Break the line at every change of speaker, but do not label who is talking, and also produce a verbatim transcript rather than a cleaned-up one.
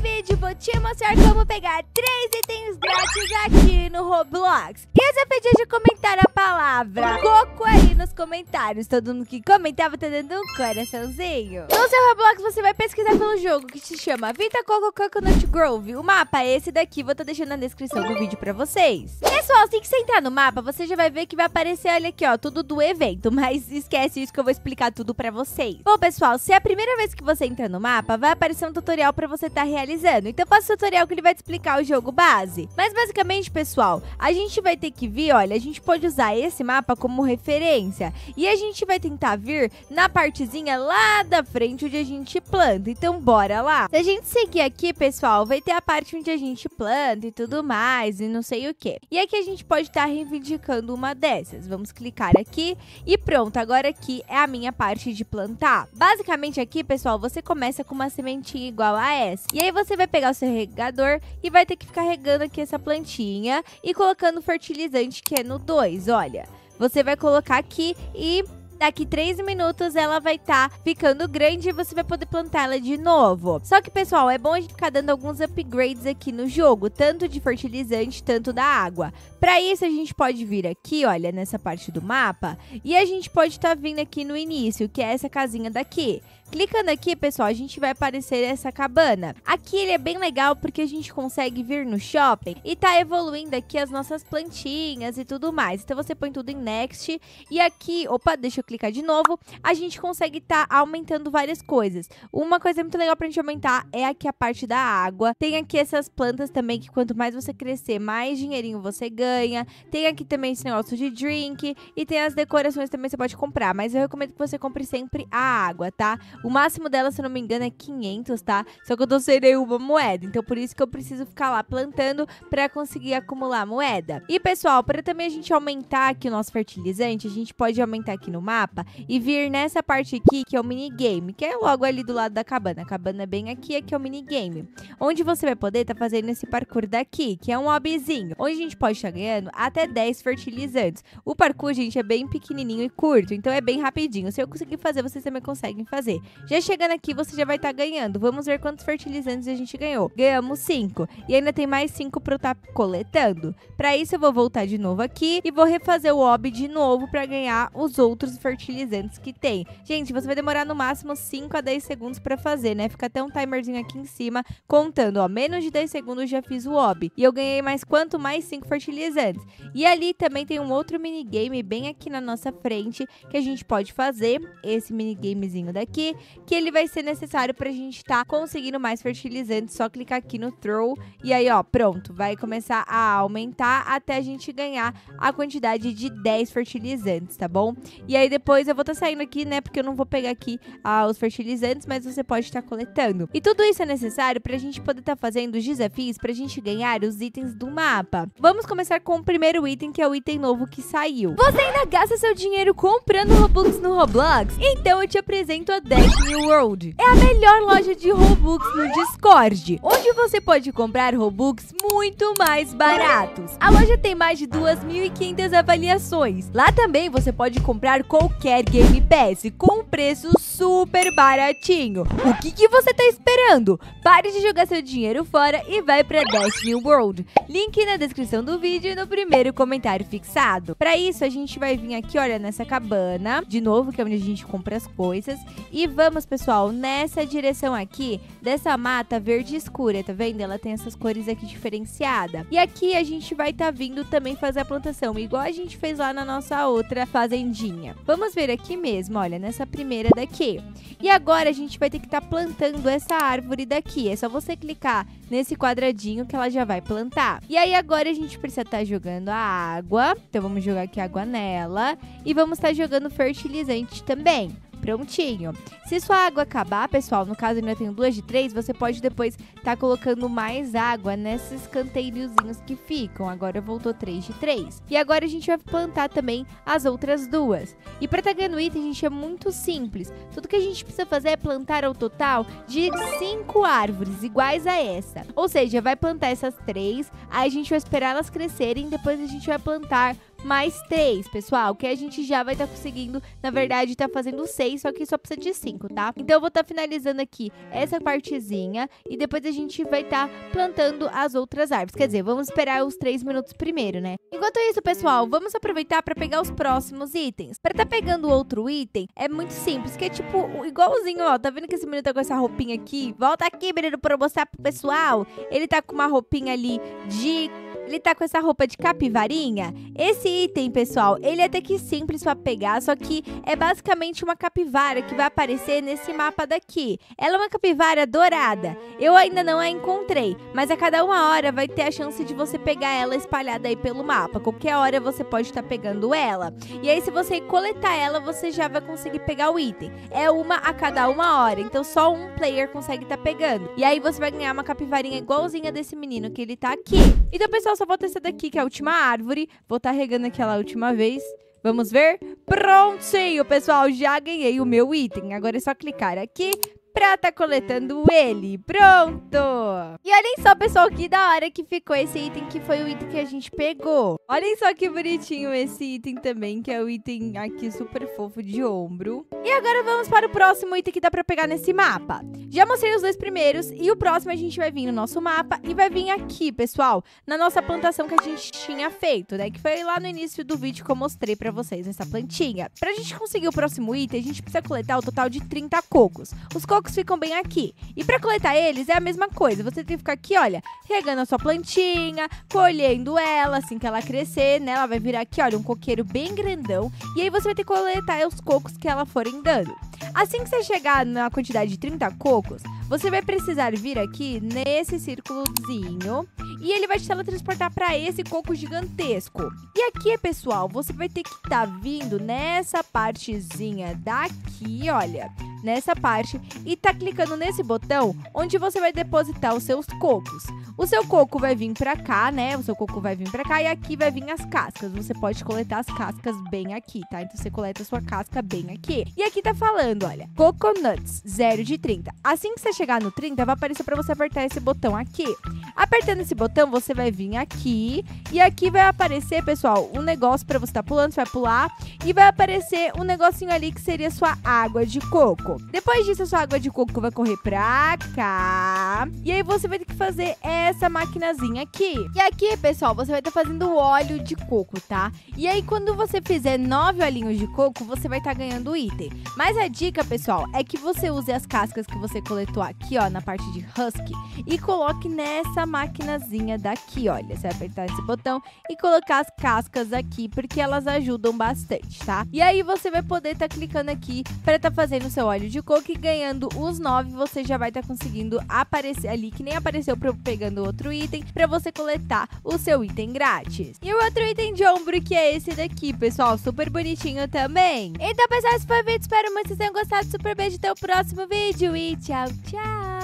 vídeo vou te mostrar como pegar três itens grátis aqui no Roblox. E eu já pedi de comentar a palavra coco aí nos comentários. Todo mundo que comentava tá dando um coraçãozinho. No seu Roblox você vai pesquisar pelo jogo que se chama Vita Coco Coconut Grove. O mapa é esse daqui, vou estar deixando na descrição do vídeo pra vocês. Pessoal, assim que você entrar no mapa, você já vai ver que vai aparecer, olha aqui, ó, tudo do evento. Mas esquece isso que eu vou explicar tudo pra vocês. Bom, pessoal, se é a primeira vez que você entra no mapa, vai aparecer um tutorial pra você estar realizando. Então faça o tutorial que ele vai te explicar o jogo base. Mas basicamente, pessoal, a gente vai ter que vir, olha, a gente pode usar esse mapa como referência. E a gente vai tentar vir na partezinha lá da frente onde a gente planta. Então bora lá. Se a gente seguir aqui, pessoal, vai ter a parte onde a gente planta e tudo mais e não sei o que. E aqui a gente pode estar reivindicando uma dessas. Vamos clicar aqui e pronto. Agora aqui é a minha parte de plantar. Basicamente aqui, pessoal, você começa com uma sementinha igual a essa. E aí você vai pegar o seu regador e vai ter que ficar regando aqui essa plantinha e colocando fertilizante que é no dois, olha. Você vai colocar aqui e daqui três minutos ela vai estar tá ficando grande e você vai poder plantar ela de novo. Só que, pessoal, é bom a gente ficar dando alguns upgrades aqui no jogo, tanto de fertilizante, tanto da água. Para isso, a gente pode vir aqui, olha, nessa parte do mapa, e a gente pode estar tá vindo aqui no início, que é essa casinha daqui. Clicando aqui, pessoal, a gente vai aparecer essa cabana. Aqui ele é bem legal porque a gente consegue vir no shopping e tá evoluindo aqui as nossas plantinhas e tudo mais. Então você põe tudo em next e aqui, opa, deixa eu clicar de novo, a gente consegue tá aumentando várias coisas. Uma coisa muito legal pra gente aumentar é aqui a parte da água. Tem aqui essas plantas também que quanto mais você crescer, mais dinheirinho você ganha. Tem aqui também esse negócio de drink e tem as decorações também que você pode comprar. Mas eu recomendo que você compre sempre a água, tá? O máximo dela, se eu não me engano, é quinhentos, tá? Só que eu tô sem nenhuma moeda. Então, por isso que eu preciso ficar lá plantando pra conseguir acumular moeda. E, pessoal, para também a gente aumentar aqui o nosso fertilizante, a gente pode aumentar aqui no mapa e vir nessa parte aqui, que é o minigame, que é logo ali do lado da cabana. A cabana é bem aqui, aqui é o minigame. Onde você vai poder tá fazendo esse parkour daqui, que é um hobbyzinho, onde a gente pode estar ganhando até dez fertilizantes. O parkour, gente, é bem pequenininho e curto, então é bem rapidinho. Se eu conseguir fazer, vocês também conseguem fazer. Já chegando aqui, você já vai estar tá ganhando. Vamos ver quantos fertilizantes a gente ganhou. Ganhamos cinco. E ainda tem mais cinco para eu estar tá coletando. Para isso, eu vou voltar de novo aqui e vou refazer o hobby de novo para ganhar os outros fertilizantes que tem. Gente, você vai demorar no máximo cinco a dez segundos para fazer, né? Fica até um timerzinho aqui em cima contando, ó. Menos de dez segundos já fiz o hobby. E eu ganhei mais quanto? Mais cinco fertilizantes. E ali também tem um outro minigame bem aqui na nossa frente que a gente pode fazer. Esse minigamezinho daqui, que ele vai ser necessário pra gente estar tá conseguindo mais fertilizantes. Só clicar aqui no throw e aí, ó, pronto, vai começar a aumentar até a gente ganhar a quantidade de dez fertilizantes, tá bom? E aí depois eu vou estar tá saindo aqui, né, porque eu não vou pegar aqui ah, os fertilizantes, mas você pode estar tá coletando. E tudo isso é necessário pra gente poder estar tá fazendo os desafios pra gente ganhar os itens do mapa. Vamos começar com o primeiro item, que é o item novo que saiu. Você ainda gasta seu dinheiro comprando Robux no Roblox? Então eu te apresento a Dash New World. É a melhor loja de Robux no Discord, onde você pode comprar Robux muito mais baratos. A loja tem mais de duas mil e quinhentas avaliações. Lá também você pode comprar qualquer Game Pass com um preço super baratinho. O que que você tá esperando? Pare de jogar seu dinheiro fora e vai pra Dash New World. Link na descrição do vídeo e no primeiro comentário fixado. Para isso, a gente vai vir aqui, olha, nessa cabana, de novo, que é onde a gente compra as coisas. E vamos, pessoal, nessa direção aqui, dessa mata verde escura, tá vendo? Ela tem essas cores aqui diferenciadas. E aqui a gente vai tá vindo também fazer a plantação, igual a gente fez lá na nossa outra fazendinha. Vamos ver aqui mesmo, olha, nessa primeira daqui. E agora a gente vai ter que estar tá plantando essa árvore daqui. É só você clicar nesse quadradinho que ela já vai plantar. E aí agora a gente precisa estar tá jogando a água. Então vamos jogar aqui água nela. E vamos estar tá jogando fertilizante também. Prontinho. Se sua água acabar, pessoal, no caso eu ainda tenho duas de três, você pode depois tá colocando mais água nesses canteirozinhos que ficam. Agora voltou três de três. E agora a gente vai plantar também as outras duas. E pra tá ganhando item, gente, é muito simples. Tudo que a gente precisa fazer é plantar ao total de cinco árvores iguais a essa. Ou seja, vai plantar essas três, aí a gente vai esperar elas crescerem, depois a gente vai plantar mais três, pessoal, que a gente já vai estar tá conseguindo, na verdade, tá fazendo seis, só que só precisa de cinco, tá? Então eu vou estar tá finalizando aqui essa partezinha e depois a gente vai estar tá plantando as outras árvores. Quer dizer, vamos esperar os três minutos primeiro, né? Enquanto isso, pessoal, vamos aproveitar para pegar os próximos itens. Para tá pegando outro item, é muito simples, que é tipo igualzinho, ó. Tá vendo que esse menino tá com essa roupinha aqui? Volta aqui, menino, para eu mostrar pro pessoal. Ele tá com uma roupinha ali de... Ele tá com essa roupa de capivarinha. Esse item, pessoal, ele é até que simples pra pegar, só que é basicamente uma capivara que vai aparecer nesse mapa daqui. Ela é uma capivara dourada. Eu ainda não a encontrei, mas a cada uma hora vai ter a chance de você pegar ela espalhada aí pelo mapa. Qualquer hora você pode estar pegando ela. E aí, se você coletar ela, você já vai conseguir pegar o item. É uma a cada uma hora, então só um player consegue estar pegando. E aí você vai ganhar uma capivarinha igualzinha desse menino que ele tá aqui. Então, pessoal, só falta essa daqui, que é a última árvore. Vou estar regando aquela última vez. Vamos ver? Prontinho, pessoal. Já ganhei o meu item. Agora é só clicar aqui pra tá coletando ele. Pronto! E olhem só, pessoal, que da hora que ficou esse item, que foi o item que a gente pegou. Olhem só que bonitinho esse item também, que é o item aqui super fofo de ombro. E agora vamos para o próximo item que dá pra pegar nesse mapa. Já mostrei os dois primeiros e o próximo a gente vai vir no nosso mapa e vai vir aqui, pessoal, na nossa plantação que a gente tinha feito, né? Que foi lá no início do vídeo que eu mostrei pra vocês essa plantinha. Pra gente conseguir o próximo item, a gente precisa coletar o total de trinta cocos. Os cocos ficam bem aqui. E pra coletar eles é a mesma coisa. Você tem que ficar aqui, olha, regando a sua plantinha, colhendo ela assim que ela crescer, né? Ela vai virar aqui, olha, um coqueiro bem grandão. E aí você vai ter que coletar os cocos que ela forem dando. Assim que você chegar na quantidade de trinta cocos, você vai precisar vir aqui nesse círculozinho e ele vai te teletransportar para esse coco gigantesco. E aqui, pessoal, você vai ter que estar tá vindo nessa partezinha daqui, olha, nessa parte, e tá clicando nesse botão onde você vai depositar os seus cocos. O seu coco vai vir pra cá, né? O seu coco vai vir pra cá e aqui vai vir as cascas. Você pode coletar as cascas bem aqui, tá? Então você coleta a sua casca bem aqui. E aqui tá falando, olha, Coconuts, zero de trinta. Assim que você chegar no trinta, vai aparecer pra você apertar esse botão aqui. Apertando esse botão, você vai vir aqui e aqui vai aparecer, pessoal, um negócio pra você tá pulando, você vai pular e vai aparecer um negocinho ali que seria sua água de coco. Depois disso, a sua água de coco vai correr pra cá e aí você vai ter que fazer essa maquinazinha aqui. E aqui, pessoal, você vai estar tá fazendo óleo de coco, tá? E aí, quando você fizer nove olhinhos de coco, você vai estar tá ganhando o item. Mas a dica, pessoal, é que você use as cascas que você coletou aqui, ó, na parte de husky e coloque nessa maquinazinha daqui, olha. Você vai apertar esse botão e colocar as cascas aqui, porque elas ajudam bastante, tá? E aí, você vai poder estar tá clicando aqui para estar tá fazendo o seu óleo de coco e ganhando os nove, você já vai estar tá conseguindo aparecer ali, que nem apareceu pra eu pegando outro item, pra você coletar o seu item grátis. E o outro item de ombro, que é esse daqui, pessoal, super bonitinho também. Então, pessoal, esse foi o vídeo, espero muito que vocês tenham gostado. Super beijo, até o próximo vídeo e tchau, tchau!